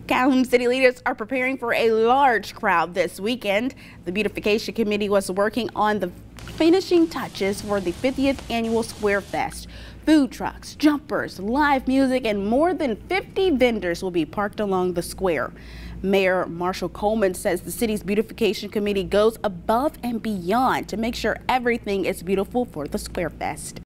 Calhoun City leaders are preparing for a large crowd this weekend. The beautification committee was working on the finishing touches for the 50th annual Squarefest. Food trucks, jumpers, live music, and more than 50 vendors will be parked along the square. Mayor Marshall Coleman says the city's beautification committee goes above and beyond to make sure everything is beautiful for the Squarefest.